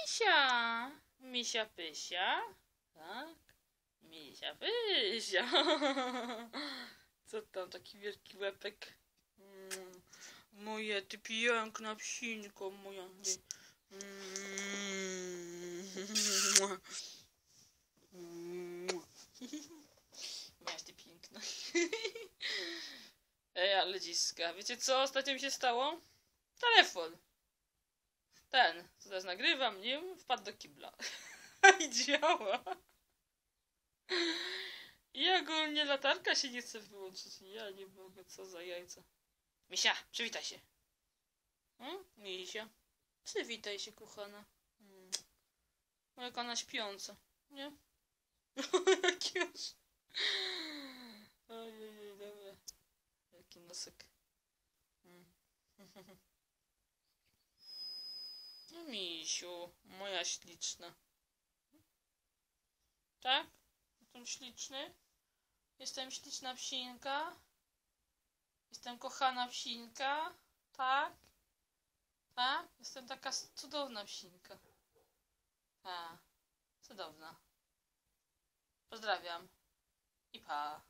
Misia! Misia Pysia. Tak? Misia Pysia. Co tam, taki wielki łepek? Moja, ty piękna psinko, moja. Miałaś ty piękna. Ej, ale dziska. Wiecie co ostatnio mi się stało? Telefon. Ten, co teraz nagrywam, nie? Wpadł do kibla. I działa. I ogólnie latarka się nie chce wyłączyć. Ja nie mogę, co za jajca. Misia, przywitaj się. Misia. Przywitaj się, kochana. Jak ona śpiąca, nie? Jaki już. Ojej, dobra. Jaki nosek. No misiu, moja śliczna. Tak? Jestem śliczny? Jestem śliczna psinka? Jestem kochana psinka? Tak? Tak? Jestem taka cudowna psinka. Tak, cudowna. Pozdrawiam. I pa.